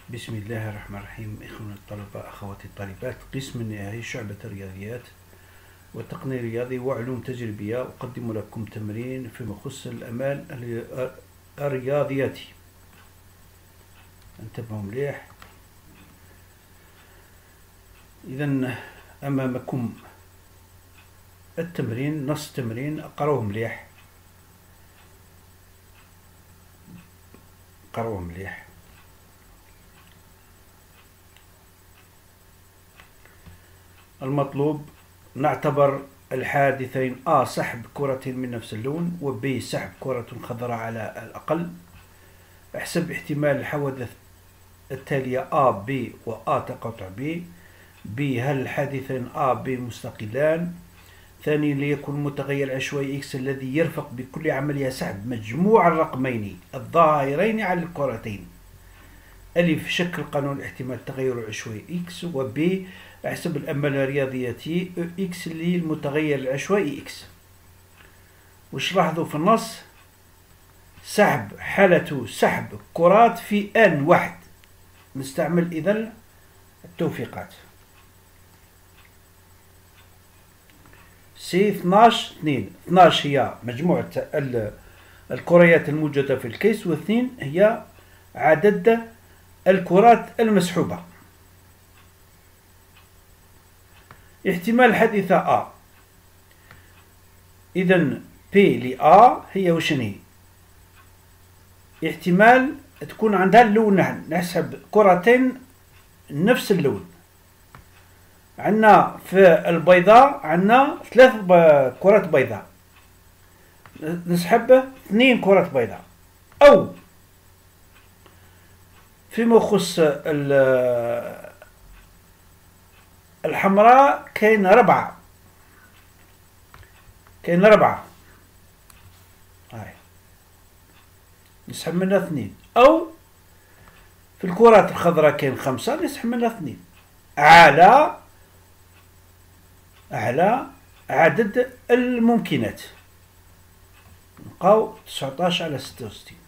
بسم الله الرحمن الرحيم. إخواني الطلبة، أخواتي الطالبات، قسم النهائي شعبة الرياضيات والتقنية الرياضي وعلوم تجريبية. أقدم لكم تمرين فيما يخص الأعمال الرياضياتي. انتبهوا مليح. إذا أمامكم التمرين، نص التمرين، أقرأوه مليح. قرأوه مليح. المطلوب: نعتبر الحادثين A سحب كرة من نفس اللون و B سحب كرة خضراء على الأقل. احسب احتمال الحوادث التالية A B و A تقاطع B. B هل الحادثين A B مستقلان؟ ثانيا، ليكن المتغير العشوائي X الذي يرفق بكل عملية سحب مجموع الرقمين الظاهرين على الكرتين. ألف، شكل قانون احتمال التغير العشوائي X. و B احسب الأعمال الرياضياتي X للمتغير العشوائي X. وش لاحظوا في النص؟ سحب، حالة سحب كرات في آن واحد. نستعمل إذن التوفيقات. سي 12 2. 12 هي مجموعة الكريات الموجودة في الكيس، و2 هي عدد الكرات المسحوبة. احتمال الحادثة A. إذن P ل A هي وشني؟ احتمال تكون عندها اللونان. نحسب كرتين نفس اللون. عندنا في البيضاء عندنا 3 كرات بيضاء، نسحب 2 كرات بيضاء. أو فيما يخص الحمراء كاين 4. هاي نسحب منها 2. أو في الكرات الخضراء كاين 5، نسحب منها 2 على عدد الممكنات. نلقاو 19 على 66.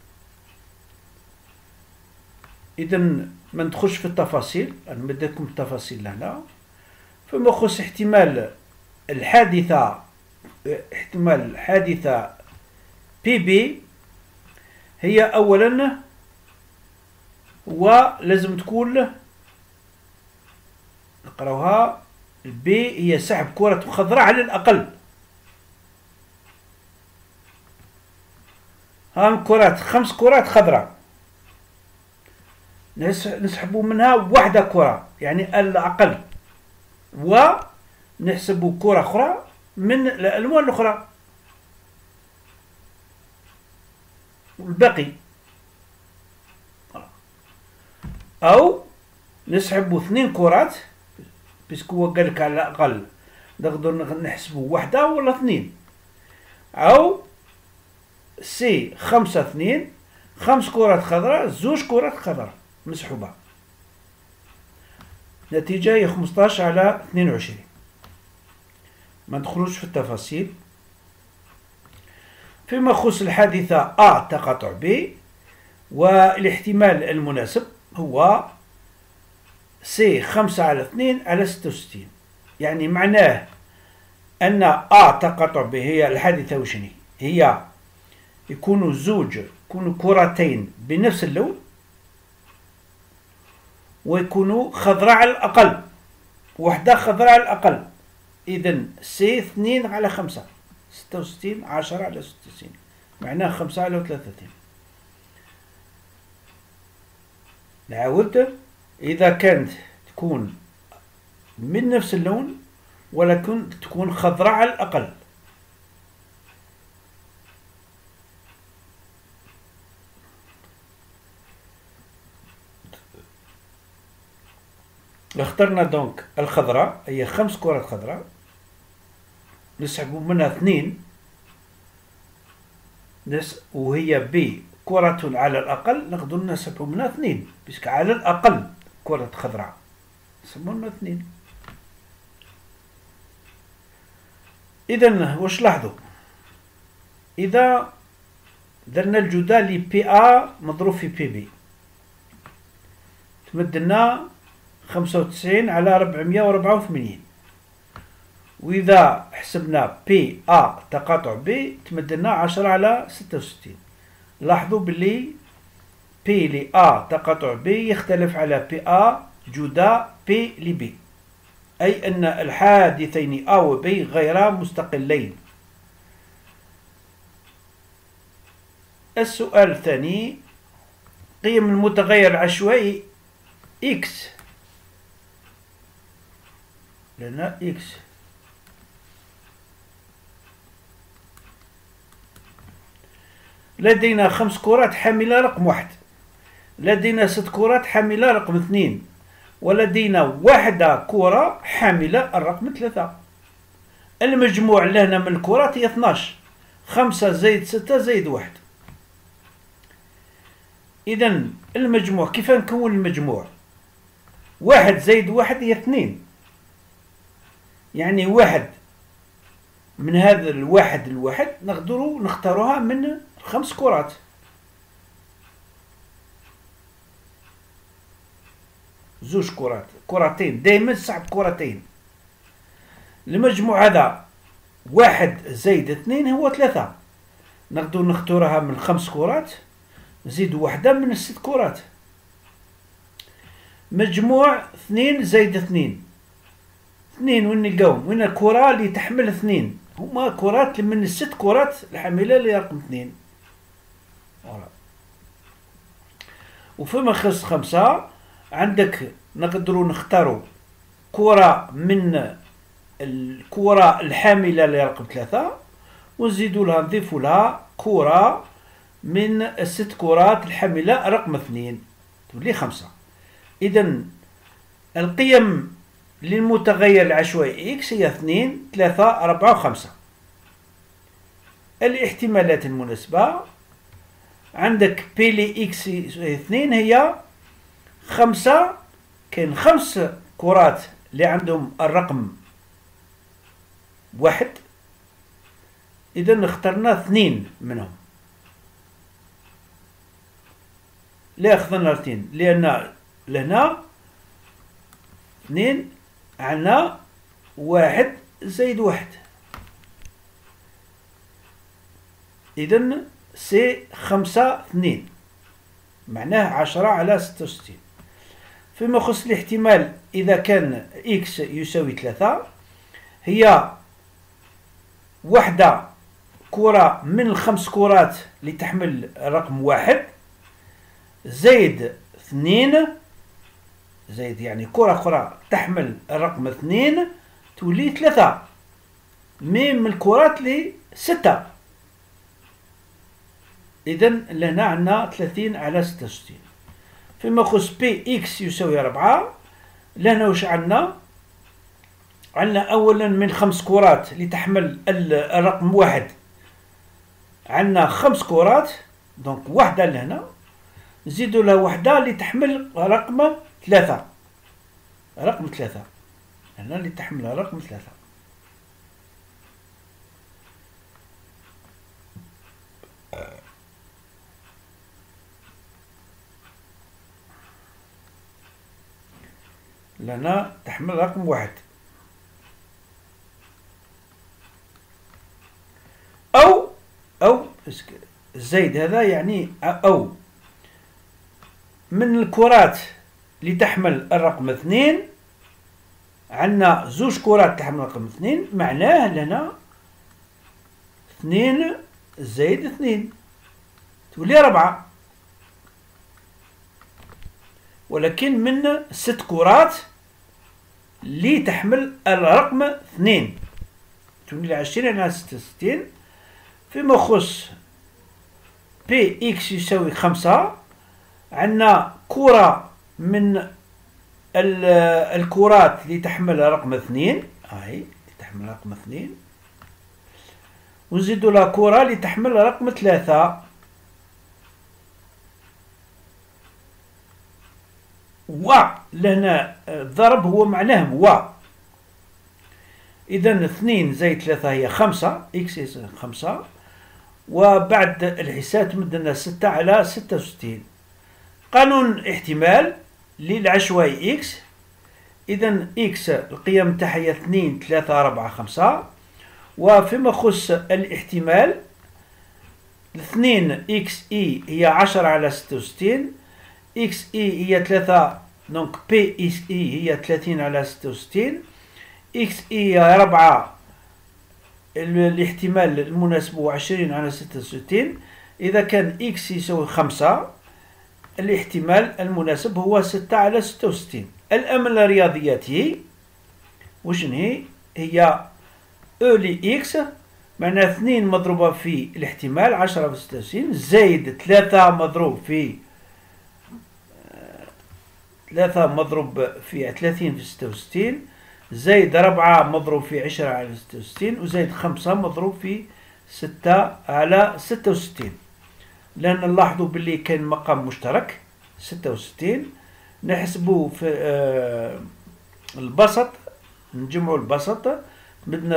إذا ما ندخلش في التفاصيل، أنا مديتكم التفاصيل هنا. فيما يخص احتمال الحادثة PB، هي أولا ولازم تكون نقراوها. البي هي سحب كرة خضراء على الأقل. هان كرات 5 كرات خضراء، نسحبوا منها 1 كرة يعني الأقل، ونحسبوا كرة أخرى من الألوان الأخرى والباقي. أو نسحبوا 2 كرات، بيسكو هو قالك على الأقل نقدر نحسبوا 1 ولا 2. أو سي 5 2، 5 كرات خضراء، 2 كرات خضراء مسحوبة. نتيجة هي 15 على 22. ما ندخلوش في التفاصيل. فيما يخص الحادثة A تقاطع B، والاحتمال المناسب هو سي 5 على 2 على 66. يعني معناه أن A تقاطع B هي الحادثة وشني؟ هي يكونوا كرتين بنفس اللون، ويكونوا خضراء على الأقل، 1 خضراء على الأقل. إذن سي 2 على 5 66، 10 على 66، معناه 5 على 33. نعاود: إذا كانت تكون من نفس اللون ولكن تكون خضراء على الأقل. اخترنا دونك الخضراء، هي 5 كرات خضراء، نسحب منها 2، وهي B كرة على الأقل، نقدر نسحب منها 2 بسك على الأقل كرة خضراء، نسحب منها 2. إذن واش لاحظوا؟ إذا درنا الجدال ل PA مضروب في PB، تمد لنا 95 على 484. وإذا حسبنا بي أ تقاطع بي تمد لنا 10 على 66. لاحظوا باللي بي ل أ تقاطع بي يختلف على بي أ جدا بي ل بي، أي أن الحادثين أ و بي غير مستقلين. السؤال الثاني: قيم المتغير العشوائي x، لنا x لدينا 5 كرات حاملة رقم 1، لدينا 6 كرات حاملة رقم 2، ولدينا واحدة كرة حاملة الرقم 3. المجموع لهنا من الكرات هي 12، 5 زائد 6 زائد 1. إذا المجموع كيف نكون المجموع؟ 1 زائد 1 هي 2، يعني واحد من هذا الواحد نقدروا نختاروها من 5 كرات. زوج كرات، كرتين، دائما صعب كرتين. المجموع هذا 1 زائد 2 هو 3، نقدروا نختارها من 5 كرات، نزيد واحدة من 6 كرات. مجموع 2 زائد 2 وين نلقاهم؟ وين الكرة اللي تحمل 2؟ هما كرات من 6 كرات الحاملة لرقم 2. وفيما يخص 5 عندك نقدروا نختاروا كرة من الكرة الحاملة لرقم 3 ونزيدوا لها نضيفوا لها كرة من الست كرات الحاملة رقم 2 تولي 5. إذا القيم للمتغير العشوائي x هي 2 3 4 5. الاحتمالات المناسبة عندك p ل x 2 هي 5. كاين 5 كرات اللي عندهم الرقم 1، إذا اخترنا 2 منهم. ليه اخترنا 2؟ لأن لهنا 2 عندنا 1 زائد 1، إذا سي 5 2 معناه 10 على 66. فيما يخص الاحتمال إذا كان x يساوي 3، هي واحدة كرة من ال5 كرات اللي تحمل رقم 1 زائد 2 زائد يعني كرة أخرى تحمل الرقم 2 تولي 3 من الكرات اللي 6. إذا لهنا عندنا 30 على 66. فيما يخص بي x يساوي 4، لهنا واش عندنا؟ عندنا أولا من 5 كرات اللي تحمل الرقم 1 عندنا 5 كرات، دونك واحدة لهنا، نزيدوا لها واحدة اللي تحمل رقم 3، رقم 3 هنا اللي تحمل رقم 3. لنا تحمل رقم 1. أو الزايد هذا يعني أو من الكرات اللي تحمل الرقم 2 عندنا زوج كرات تحمل الرقم 2، معناه لنا 2 زائد 2 تولي 4، ولكن من 6 كرات اللي تحمل الرقم 2 تولي 20 على 66. فيما يخص بي x يساوي 5، عندنا كرة من الكرات اللي تحمل رقم 2، هاي اللي تحمل رقم 2، ونزيدوا لها كرة اللي تحمل رقم 3. لهنا الضرب هو معناه و، إذا 2 زائد 3 هي 5، x يساوي 5، وبعد الحساب تمد لنا 6 على 66. قانون احتمال للعشوائي إكس. إذا إكس القيم تاعها هي 2 3 4 5. وفيما يخص الاحتمال 2 إكس إي هي 10 على 66. إكس إي هي 3، دونك بي إكس إي هي 30 على 66. إكس إي هي 4، الاحتمال المناسب هو 20 على 66. إذا كان إكس يساوي 5 الاحتمال المناسب هو 6 على 66. الأمثلة الرياضيات وشن هي أو لإكس معناها 2 مضروبة في الاحتمال 10 في 66 زائد 3 مضروب في 3 مضروب في 30 في 66 زائد 4 مضروب في 10 على 66 وزائد 5 مضروب في 6 على 66. لأن نلاحظوا باللي كاين مقام مشترك 66. نحسبوا في البسط، نجمعوا البسط بدنا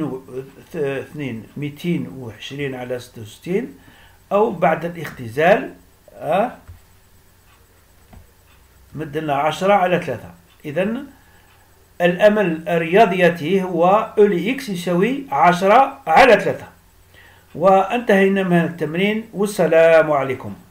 220 على 66 أو بعد الاختزال مدنا 10 على 3. إذا الأمل الرياضياتي هو أو لإكس يساوي 10 على 3. وانتهينا من التمرين والسلام عليكم.